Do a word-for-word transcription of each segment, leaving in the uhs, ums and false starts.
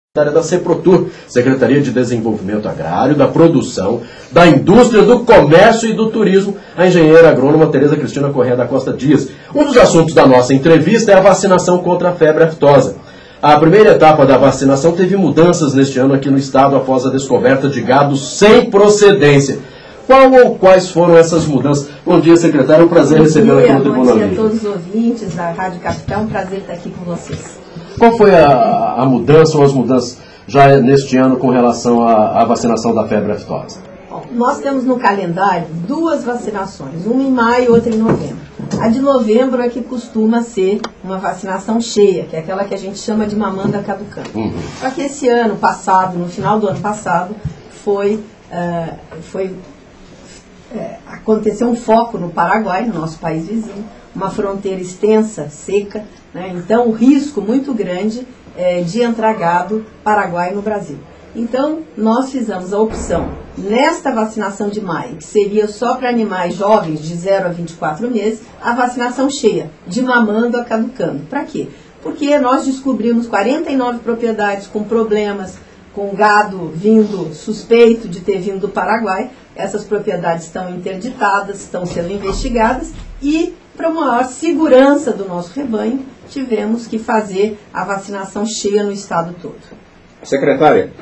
Da Seprotur, Secretaria de Desenvolvimento Agrário, da Produção, da Indústria, do Comércio e do Turismo, a engenheira agrônoma Tereza Cristina Corrêa da Costa Dias. Um dos assuntos da nossa entrevista é a vacinação contra a febre aftosa. A primeira etapa da vacinação teve mudanças neste ano aqui no estado após a descoberta de gado sem procedência. Qual ou quais foram essas mudanças? Bom dia, secretário. É um prazer recebê-la aqui no Tribunal. Bom dia a todos os ouvintes da Rádio Capitão. Um prazer estar aqui com vocês. Qual foi a, a mudança ou as mudanças já neste ano com relação à, à vacinação da febre aftosa? Bom, nós temos no calendário duas vacinações, uma em maio e outra em novembro. A de novembro é que costuma ser uma vacinação cheia, que é aquela que a gente chama de mamanda caducando. Uhum. Só que esse ano passado, no final do ano passado, foi, uh, foi uh, aconteceu um foco no Paraguai, no nosso país vizinho, uma fronteira extensa, seca, né? Então o risco muito grande é, de entrar gado paraguai no Brasil. Então nós fizemos a opção, nesta vacinação de maio, que seria só para animais jovens de zero a vinte e quatro meses, a vacinação cheia, de mamando a caducando. Para quê? Porque nós descobrimos quarenta e nove propriedades com problemas, com gado vindo, suspeito de ter vindo do Paraguai. Essas propriedades estão interditadas, estão sendo investigadas e, para maior segurança do nosso rebanho, tivemos que fazer a vacinação cheia no estado todo. Secretária,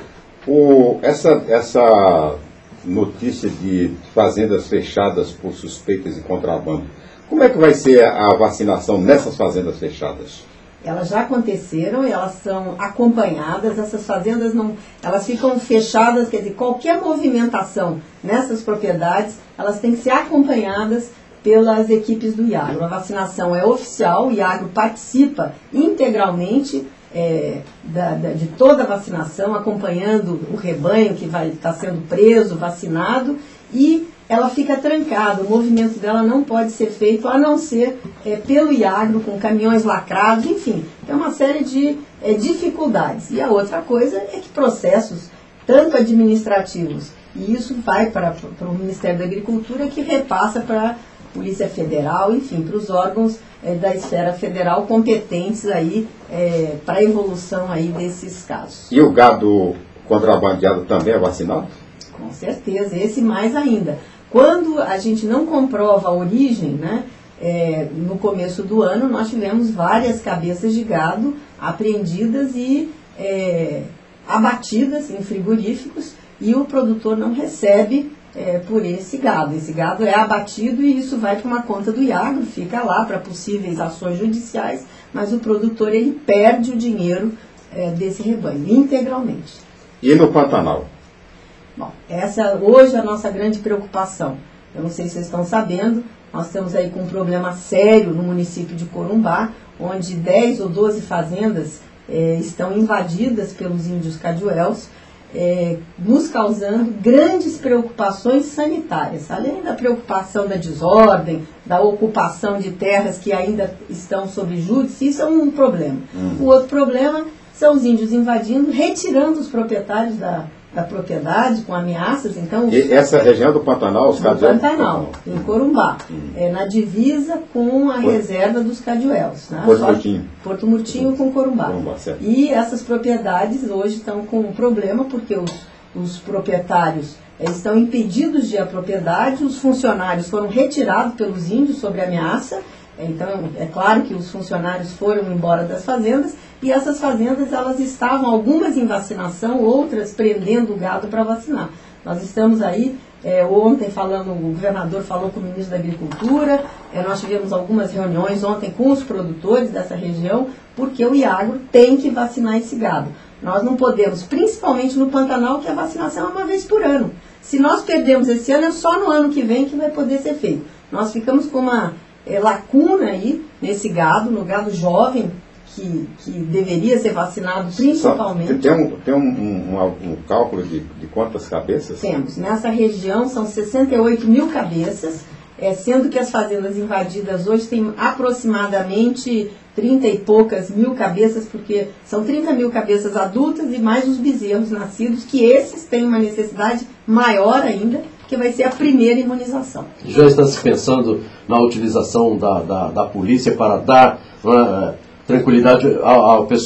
o, essa, essa notícia de fazendas fechadas por suspeitas de contrabando, como é que vai ser a vacinação nessas fazendas fechadas? Elas já aconteceram e elas são acompanhadas, essas fazendas não, elas ficam fechadas, quer dizer, qualquer movimentação nessas propriedades, elas têm que ser acompanhadas pelas equipes do IAGRO. A vacinação é oficial, o IAGRO participa integralmente é, da, da, de toda a vacinação, acompanhando o rebanho que vai estar sendo preso, vacinado, e ela fica trancada, o movimento dela não pode ser feito a não ser é, pelo IAGRO, com caminhões lacrados, enfim, é uma série de é, dificuldades. E a outra coisa é que processos, tanto administrativos, e isso vai para, para o Ministério da Agricultura, que repassa para a Polícia Federal, enfim, para os órgãos é, da esfera federal competentes aí é, para a evolução aí desses casos. E o gado contrabandeado também é vacinado? Com certeza, esse mais ainda. Quando a gente não comprova a origem, né, é, no começo do ano, nós tivemos várias cabeças de gado apreendidas e é, abatidas em frigoríficos, e o produtor não recebe é, por esse gado. Esse gado é abatido e isso vai para uma conta do IAGRO, fica lá para possíveis ações judiciais, mas o produtor ele perde o dinheiro é, desse rebanho, integralmente. E no Pantanal? Bom, essa hoje é a nossa grande preocupação. Eu não sei se vocês estão sabendo, nós estamos aí com um problema sério no município de Corumbá, onde dez ou doze fazendas eh, estão invadidas pelos índios Caduéus, eh, nos causando grandes preocupações sanitárias. Além da preocupação da desordem, da ocupação de terras que ainda estão sob júdice, isso é um problema. Uhum. O outro problema são os índios invadindo, retirando os proprietários da da propriedade, com ameaças. Então, e essa região do Pantanal, os Caduéus? Pantanal, em Corumbá, hum. é, na divisa com a Porto, reserva dos Caduéus. Né? Porto Murtinho. Porto Murtinho com Corumbá. Corumbá, e essas propriedades hoje estão com um problema, porque os, os proprietários é, estão impedidos de ir à propriedade, os funcionários foram retirados pelos índios sob ameaça. Então, é claro que os funcionários foram embora das fazendas, e essas fazendas, elas estavam, algumas em vacinação, outras prendendo o gado para vacinar. Nós estamos aí, é, ontem falando, o governador falou com o ministro da Agricultura, é, nós tivemos algumas reuniões ontem com os produtores dessa região, porque o IAGRO tem que vacinar esse gado. Nós não podemos, principalmente no Pantanal, que a vacinação é uma vez por ano. Se nós perdemos esse ano, é só no ano que vem que vai poder ser feito. Nós ficamos com uma é, lacuna aí nesse gado, no gado jovem, Que, que deveria ser vacinado principalmente. Tem um, tem um, um, um cálculo de, de quantas cabeças? Temos. Nessa região são sessenta e oito mil cabeças, é, sendo que as fazendas invadidas hoje têm aproximadamente trinta e poucas mil cabeças, porque são trinta mil cabeças adultas e mais os bezerros nascidos, que esses têm uma necessidade maior ainda, que vai ser a primeira imunização. Já está se pensando na utilização da, da, da polícia para dar... Uh, tranquilidade ao, ao pessoal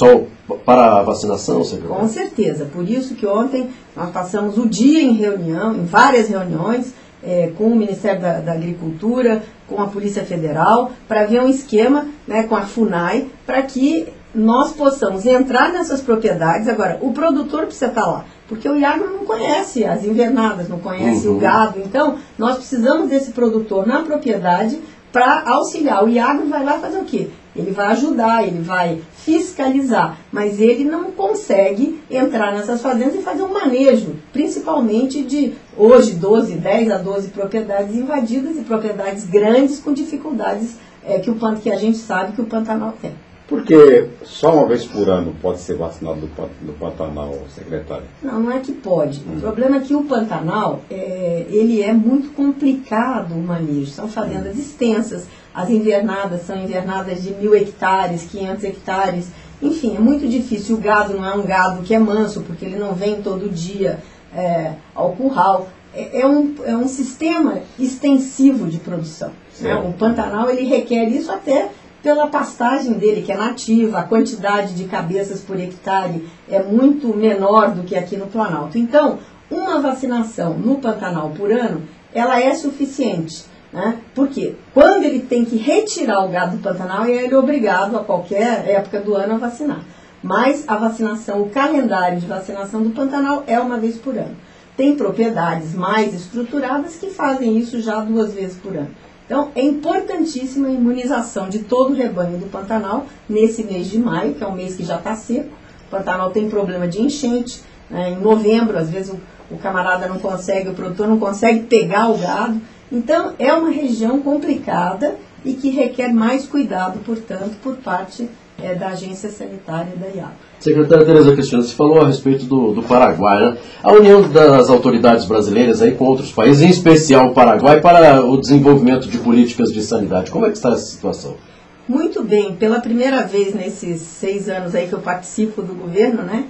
para a vacinação, secretário? Com certeza. Por isso que ontem nós passamos o dia em reunião, em várias reuniões, é, com o Ministério da, da Agricultura, com a Polícia Federal, para ver um esquema, né, com a FUNAI, para que nós possamos entrar nessas propriedades. Agora, o produtor precisa estar lá, porque o Iagro não conhece as invernadas, não conhece uhum. o gado. Então, nós precisamos desse produtor na propriedade para auxiliar. O Iagro vai lá fazer o quê? Ele vai ajudar, ele vai fiscalizar, mas ele não consegue entrar nessas fazendas e fazer um manejo, principalmente de hoje doze, dez a doze propriedades invadidas e propriedades grandes com dificuldades é, que, o, que a gente sabe que o Pantanal tem. Porque só uma vez por ano pode ser vacinado no Pantanal, secretário? Não, não é que pode. Hum. O problema é que o Pantanal, é, ele é muito complicado o manejo. São fazendas hum. extensas. As invernadas são invernadas de mil hectares, quinhentos hectares. Enfim, é muito difícil. O gado não é um gado que é manso, porque ele não vem todo dia é, ao curral. É, é, um, é um sistema extensivo de produção. Né? O Pantanal, ele requer isso até pela pastagem dele, que é nativa, a quantidade de cabeças por hectare é muito menor do que aqui no Planalto. Então, uma vacinação no Pantanal por ano, ela é suficiente. Né? Porque quando ele tem que retirar o gado do Pantanal, ele é obrigado a qualquer época do ano a vacinar. Mas a vacinação, o calendário de vacinação do Pantanal é uma vez por ano. Tem propriedades mais estruturadas que fazem isso já duas vezes por ano. Então, é importantíssima a imunização de todo o rebanho do Pantanal nesse mês de maio, que é um mês que já está seco. O Pantanal tem problema de enchente. Né? Em novembro, às vezes, o, o camarada não consegue, o produtor não consegue pegar o gado. Então, é uma região complicada e que requer mais cuidado, portanto, por parte é, da Agência Sanitária da Iagro. Secretária Tereza Cristina, você falou a respeito do, do Paraguai, né? A união das autoridades brasileiras aí com outros países, em especial o Paraguai, para o desenvolvimento de políticas de sanidade. Como é que está essa situação? Muito bem. Pela primeira vez nesses seis anos aí que eu participo do governo, né?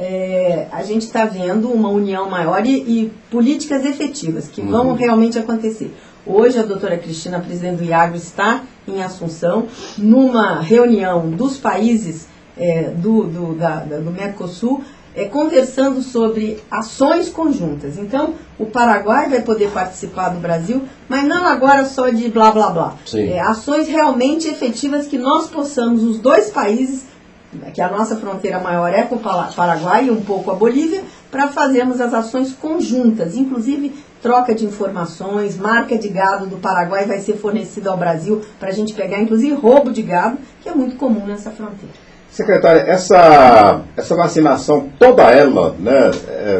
É, a gente está vendo uma união maior e, e políticas efetivas que uhum. vão realmente acontecer. Hoje a doutora Cristina, presidente do Iagro, está em Assunção, numa reunião dos países é, do, do, da, do Mercosul, é, conversando sobre ações conjuntas. Então, o Paraguai vai poder participar do Brasil, mas não agora só de blá blá blá. É, ações realmente efetivas que nós possamos, os dois países, que a nossa fronteira maior é com o Paraguai e um pouco a Bolívia, para fazermos as ações conjuntas, inclusive troca de informações, marca de gado do Paraguai vai ser fornecida ao Brasil para a gente pegar, inclusive, roubo de gado, que é muito comum nessa fronteira. Secretária, essa, essa vacinação, toda ela, né,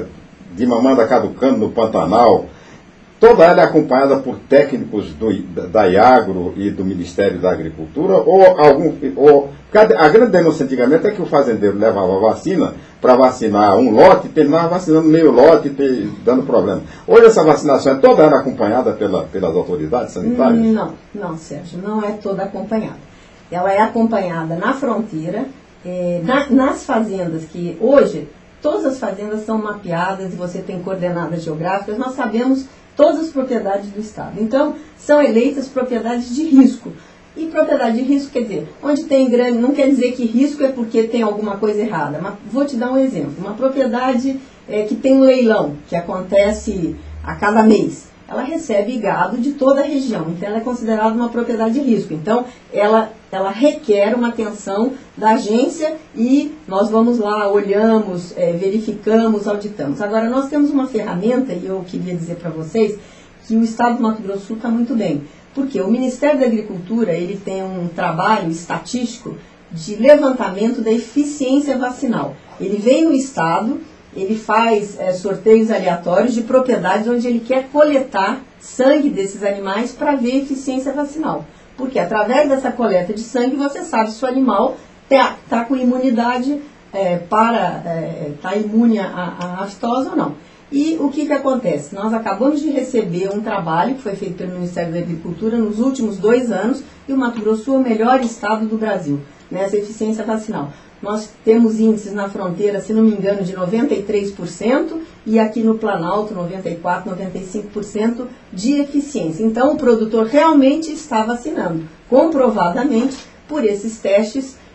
de mamanda caducando no Pantanal, toda ela é acompanhada por técnicos do, da Iagro e do Ministério da Agricultura, ou algum... Ou, a grande denúncia antigamente é que o fazendeiro levava a vacina para vacinar um lote e terminava vacinando meio lote e dando problema. Hoje essa vacinação é toda ela acompanhada pela, pelas autoridades sanitárias? Não, não, Sérgio, não é toda acompanhada. Ela é acompanhada na fronteira, é, na, nas fazendas, que hoje todas as fazendas são mapeadas e você tem coordenadas geográficas, nós sabemos todas as propriedades do Estado. Então, são eleitas propriedades de risco. E propriedade de risco quer dizer, onde tem grande, não quer dizer que risco é porque tem alguma coisa errada. Mas vou te dar um exemplo. Uma propriedade é, que tem um leilão, que acontece a cada mês, ela recebe gado de toda a região. Então, ela é considerada uma propriedade de risco. Então, ela, ela requer uma atenção da agência e nós vamos lá, olhamos, é, verificamos, auditamos. Agora, nós temos uma ferramenta, e eu queria dizer para vocês, que o Estado do Mato Grosso do Sul está muito bem. Porque o Ministério da Agricultura, ele tem um trabalho estatístico de levantamento da eficiência vacinal. Ele vem no Estado, ele faz é, sorteios aleatórios de propriedades onde ele quer coletar sangue desses animais para ver a eficiência vacinal. Porque através dessa coleta de sangue você sabe se o animal está tá com imunidade é, para, está é, imune à, à aftosa ou não. E o que, que acontece? Nós acabamos de receber um trabalho que foi feito pelo Ministério da Agricultura nos últimos dois anos, e o Mato Grosso do Sul é o melhor estado do Brasil nessa eficiência vacinal. Nós temos índices na fronteira, se não me engano, de noventa e três por cento e aqui no Planalto noventa e quatro por cento, noventa e cinco por cento de eficiência. Então o produtor realmente está vacinando, comprovadamente por esses testes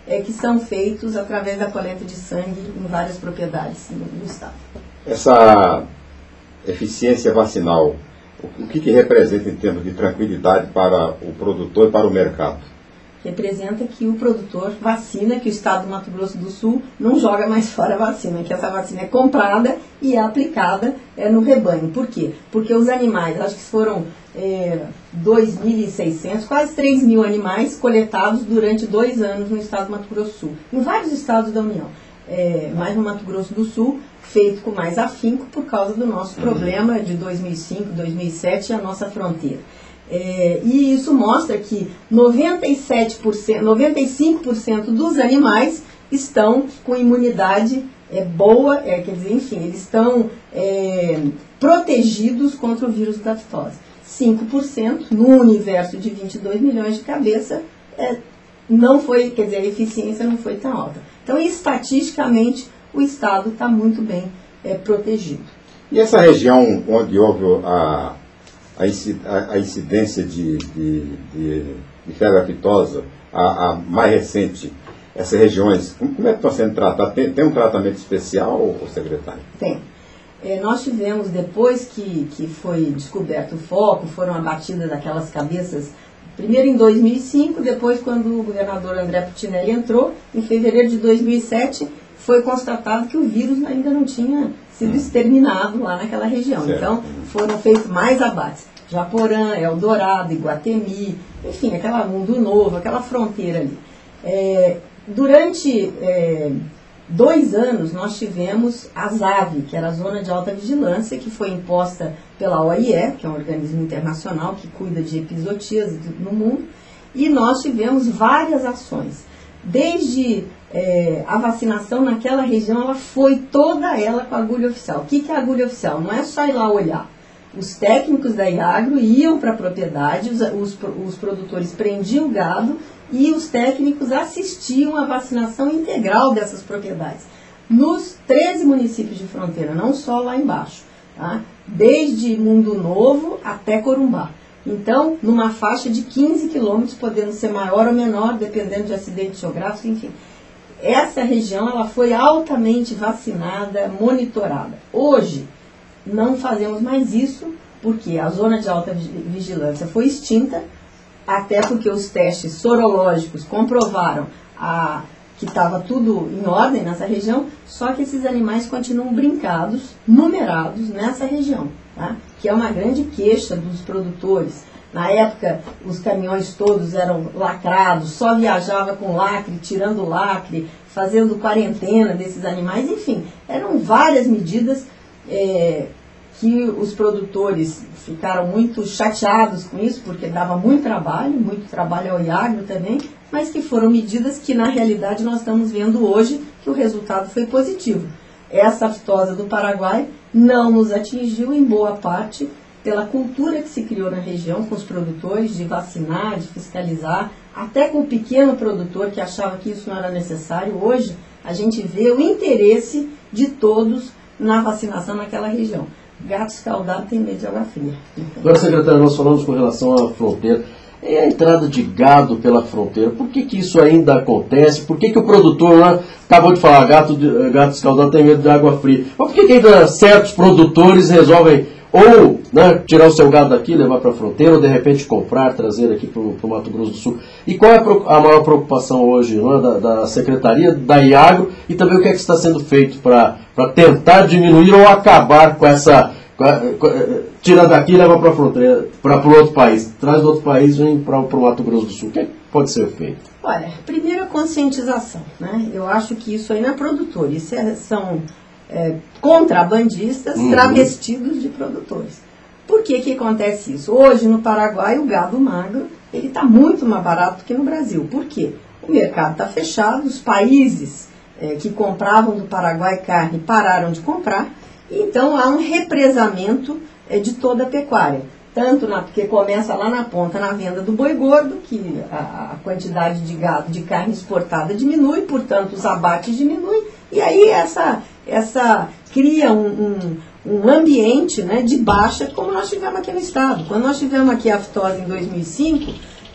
é, que são feitos através da coleta de sangue em várias propriedades no, no estado. Essa eficiência vacinal, o que, que representa em termos de tranquilidade para o produtor e para o mercado? Representa que o produtor vacina, que o estado do Mato Grosso do Sul não joga mais fora a vacina, que essa vacina é comprada e é aplicada é, no rebanho. Por quê? Porque os animais, acho que foram é, dois mil e seiscentos, quase três mil animais coletados durante dois anos no estado do Mato Grosso do Sul, em vários estados da União, é, mas no Mato Grosso do Sul, feito com mais afinco por causa do nosso problema de dois mil e cinco, dois mil e sete e a nossa fronteira. É, e isso mostra que noventa e sete por cento, noventa e cinco por cento dos animais estão com imunidade é, boa, é, quer dizer, enfim, eles estão é, protegidos contra o vírus da aftosa. cinco por cento no universo de vinte e dois milhões de cabeça é, não foi, quer dizer, a eficiência não foi tão alta. Então, estatisticamente, o estado está muito bem é, protegido. E essa região onde houve a a incidência de, de, de, de febre aftosa, a, a mais recente, essas regiões, como é que estão sendo tratadas? Tem, tem um tratamento especial, secretário? Tem. É, nós tivemos, depois que, que foi descoberto o foco, foram abatidas aquelas cabeças, primeiro em dois mil e cinco, depois quando o governador André Putinelli entrou, em fevereiro de dois mil e sete, foi constatado que o vírus ainda não tinha sido exterminado lá naquela região. Certo. Então, foram feitos mais abates. Japorã, Eldorado, Iguatemi, enfim, aquela Mundo Novo, aquela fronteira ali. É, durante é, dois anos, nós tivemos a ZAVE, que era a Zona de Alta Vigilância, que foi imposta pela O I E, que é um organismo internacional que cuida de epizootias no mundo, e nós tivemos várias ações. Desde é, a vacinação naquela região, ela foi toda ela com a agulha oficial. O que, que é a agulha oficial? Não é só ir lá olhar. Os técnicos da Iagro iam para a propriedade, os, os, os produtores prendiam o gado e os técnicos assistiam à vacinação integral dessas propriedades. Nos treze municípios de fronteira, não só lá embaixo, tá? Desde Mundo Novo até Corumbá. Então, numa faixa de quinze quilômetros, podendo ser maior ou menor, dependendo de acidente geográfico, enfim. Essa região ela foi altamente vacinada, monitorada. Hoje, não fazemos mais isso, porque a zona de alta vigilância foi extinta, até porque os testes sorológicos comprovaram a, que estava tudo em ordem nessa região, só que esses animais continuam brincados, numerados nessa região, tá? Que é uma grande queixa dos produtores. Na época, os caminhões todos eram lacrados, só viajava com lacre, tirando lacre, fazendo quarentena desses animais, enfim, eram várias medidas é, que os produtores ficaram muito chateados com isso, porque dava muito trabalho, muito trabalho ao Iagro também, mas que foram medidas que, na realidade, nós estamos vendo hoje que o resultado foi positivo. Essa aftosa do Paraguai não nos atingiu, em boa parte, pela cultura que se criou na região com os produtores, de vacinar, de fiscalizar, até com o pequeno produtor que achava que isso não era necessário. Hoje, a gente vê o interesse de todos na vacinação naquela região. Gato escaldado tem medo de água fria. Agora, secretário, nós falamos com relação à fronteira. E a entrada de gado pela fronteira, por que que isso ainda acontece? Por que que o produtor lá acabou de falar, gato, de, gato escaldado tem medo de água fria? Mas por que que ainda certos produtores resolvem ou né, tirar o seu gado daqui, levar para a fronteira, ou de repente comprar, trazer aqui para o Mato Grosso do Sul? E qual é a maior preocupação hoje né, da, da Secretaria, da Iagro, e também o que é que está sendo feito para tentar diminuir ou acabar com essa... Tira daqui e leva para a fronteira, para o outro país. Traz do outro país e vem para o Mato Grosso do Sul. O que pode ser feito? Olha, primeiro a conscientização. Né? Eu acho que isso aí não é produtor. Isso é, são é, contrabandistas uhum. travestidos de produtores. Por que que acontece isso? Hoje no Paraguai o gado magro ele está muito mais barato que no Brasil. Por quê? O mercado está fechado, os países é, que compravam do Paraguai carne pararam de comprar. Então há um represamento é, de toda a pecuária, tanto na, porque começa lá na ponta na venda do boi gordo, que a, a quantidade de gado, de carne exportada diminui, portanto os abates diminuem, e aí essa, essa cria um, um, um ambiente né, de baixa, como nós tivemos aqui no estado. Quando nós tivemos aqui a aftosa em dois mil e cinco,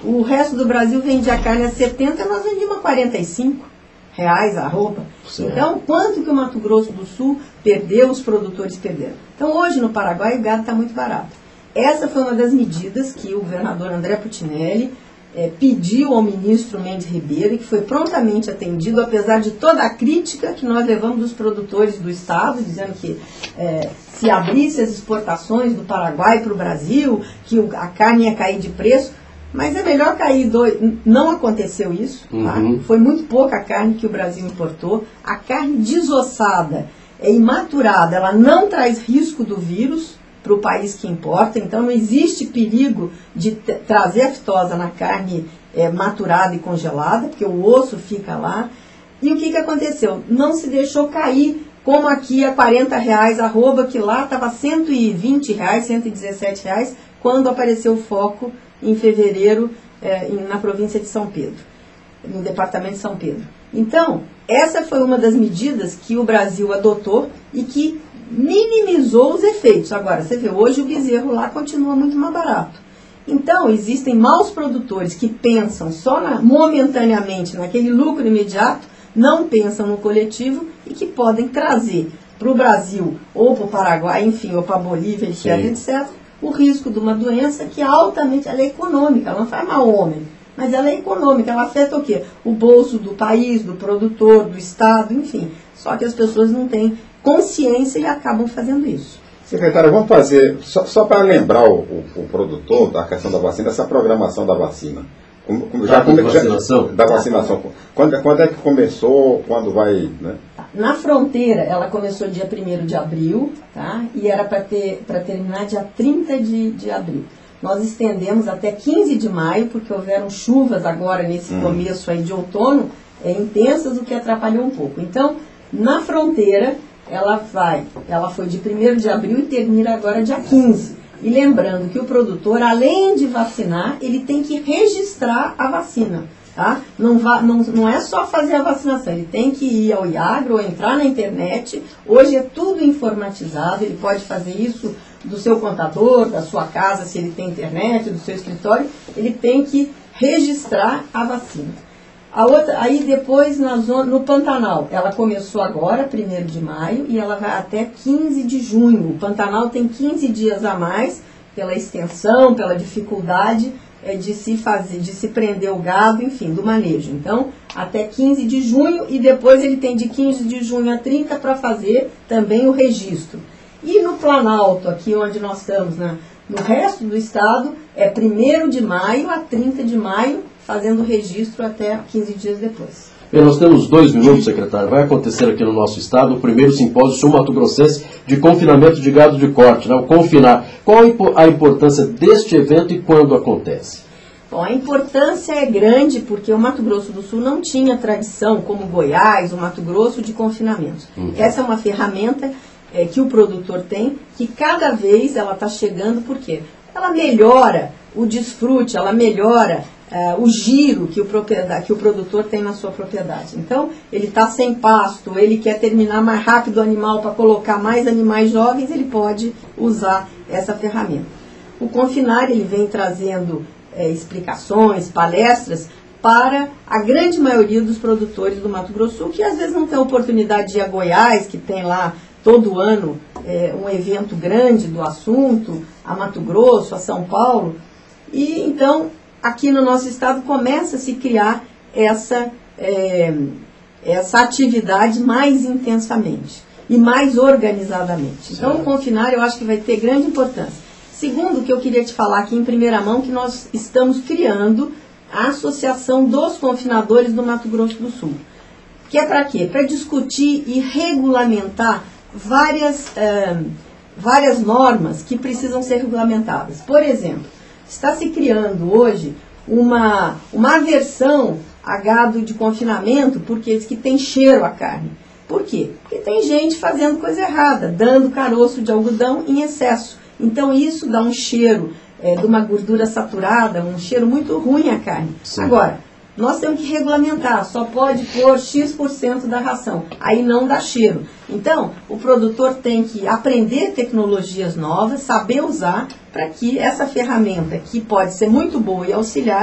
O resto do Brasil vendia carne a setenta, nós vendíamos a quarenta e cinco reais a arroba. Certo. Então, quanto que o Mato Grosso do Sul perdeu, os produtores perderam. Então, hoje no Paraguai o gado está muito barato. Essa foi uma das medidas que o governador André Putinelli é, pediu ao ministro Mendes Ribeiro, e que foi prontamente atendido, apesar de toda a crítica que nós levamos dos produtores do estado, dizendo que é, se abrisse as exportações do Paraguai para o Brasil, que o, a carne ia cair de preço. Mas é melhor cair dois. Não aconteceu isso, tá? Uhum. Foi muito pouca a carne que o Brasil importou. A carne desossada, é imaturada, ela não traz risco do vírus para o país que importa, então não existe perigo de trazer aftosa na carne é, maturada e congelada, porque o osso fica lá. E o que, que aconteceu? Não se deixou cair, como aqui a quarenta reais a arroba, que lá estava cento e vinte reais, cento e dezessete reais, quando apareceu o foco em fevereiro, é, na província de São Pedro, no departamento de São Pedro. Então, essa foi uma das medidas que o Brasil adotou e que minimizou os efeitos. Agora, você vê, hoje o bezerro lá continua muito mais barato. Então, existem maus produtores que pensam só na, momentaneamente naquele lucro imediato, não pensam no coletivo e que podem trazer para o Brasil, ou para o Paraguai, enfim, ou para a Bolívia, etcétera, o risco de uma doença que é altamente, ela é econômica, ela não faz mal ao homem, mas ela é econômica, ela afeta o quê? O bolso do país, do produtor, do Estado, enfim. Só que as pessoas não têm consciência e acabam fazendo isso. Secretário, vamos fazer, só, só para lembrar o, o, o produtor da questão da vacina, essa programação da vacina. Como, como, já, come, vacinação? Já, da vacinação. Quando, quando é que começou, quando vai... Né? Na fronteira, ela começou dia primeiro de abril, tá? E era para ter, para terminar dia trinta de, de abril. Nós estendemos até quinze de maio, porque houveram chuvas agora nesse hum. começo aí de outono, é, intensas, o que atrapalhou um pouco. Então, na fronteira, ela vai, ela foi de primeiro de abril e termina agora dia quinze. E lembrando que o produtor, além de vacinar, ele tem que registrar a vacina. Tá? Não, va, não, não é só fazer a vacinação, ele tem que ir ao IAGRO ou entrar na internet. Hoje é tudo informatizado, ele pode fazer isso do seu contador, da sua casa, se ele tem internet, do seu escritório. Ele tem que registrar a vacina. A outra, aí depois na zona, no Pantanal, ela começou agora, primeiro de maio, e ela vai até quinze de junho. O Pantanal tem quinze dias a mais, pela extensão, pela dificuldade é, de se fazer, de se prender o gado, enfim, do manejo. Então, até quinze de junho, e depois ele tem de quinze de junho a trinta para fazer também o registro. E no Planalto, aqui onde nós estamos, né, no resto do estado, é primeiro de maio a trinta de maio, fazendo o registro até quinze dias depois. Bem, nós temos dois minutos, secretário. Vai acontecer aqui no nosso estado o primeiro simpósio sul-mato-grossense de confinamento de gado de corte, né? O Confinar. Qual a importância deste evento e quando acontece? Bom, a importância é grande porque o Mato Grosso do Sul não tinha tradição, como Goiás, o Mato Grosso, de confinamento. Uhum. Essa é uma ferramenta é, que o produtor tem, que cada vez ela está chegando, por quê? Ela melhora o desfrute, ela melhora Uh, o giro que o, que o produtor tem na sua propriedade. Então, ele está sem pasto, ele quer terminar mais rápido o animal para colocar mais animais jovens, ele pode usar essa ferramenta. O Confinar, ele vem trazendo é, explicações, palestras para a grande maioria dos produtores do Mato Grosso do Sul, que às vezes não tem oportunidade de ir a Goiás, que tem lá todo ano é, um evento grande do assunto, a Mato Grosso, a São Paulo, e então aqui no nosso estado começa a se criar essa, é, essa atividade mais intensamente e mais organizadamente. Então, o Confinar eu acho que vai ter grande importância. Segundo, o que eu queria te falar aqui em primeira mão, que nós estamos criando a Associação dos Confinadores do Mato Grosso do Sul. Que é para quê? Para discutir e regulamentar várias, é, várias normas que precisam ser regulamentadas. Por exemplo, está se criando hoje uma, uma aversão a gado de confinamento, porque diz que tem cheiro a carne. Por quê? Porque tem gente fazendo coisa errada, dando caroço de algodão em excesso. Então isso dá um cheiro é, de uma gordura saturada, um cheiro muito ruim à carne. Sim. Agora, nós temos que regulamentar, só pode pôr X por cento da ração, aí não dá cheiro. Então, o produtor tem que aprender tecnologias novas, saber usar, para que essa ferramenta, que pode ser muito boa e auxiliar,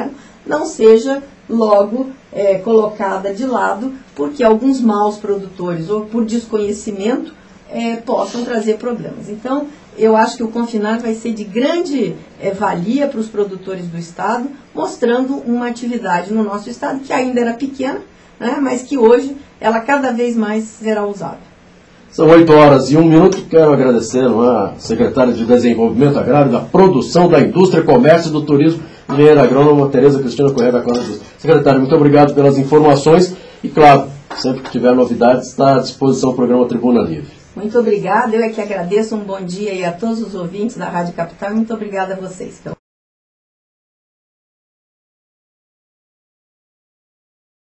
não seja logo é, colocada de lado, porque alguns maus produtores, ou por desconhecimento, é, possam trazer problemas. Então, eu acho que o Confinar vai ser de grande é, valia para os produtores do Estado, mostrando uma atividade no nosso Estado que ainda era pequena, né, mas que hoje ela cada vez mais será usada. São oito horas e um minuto. Quero agradecer a secretária de Desenvolvimento Agrário, da Produção, da Indústria, Comércio e do Turismo, engenheira agrônoma Tereza Cristina Correia da Costa Dias. Secretária, muito obrigado pelas informações e, claro, sempre que tiver novidades, está à disposição o programa Tribuna Livre. Muito obrigada, eu é que agradeço, um bom dia aí a todos os ouvintes da Rádio Capital e muito obrigada a vocês.